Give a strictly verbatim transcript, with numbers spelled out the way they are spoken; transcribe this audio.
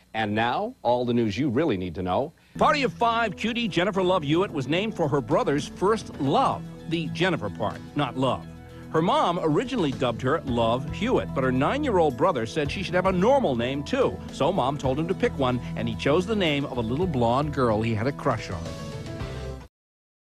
And now, all the news you really need to know. Party of five cutie Jennnifer Love Hewitt was named for her brother's first love, the Jennnifer part, not love. Her mom originally dubbed her Love Hewitt, but her nine-year-old brother said she should have a normal name, too. So Mom told him to pick one, and he chose the name of a little blonde girl he had a crush on.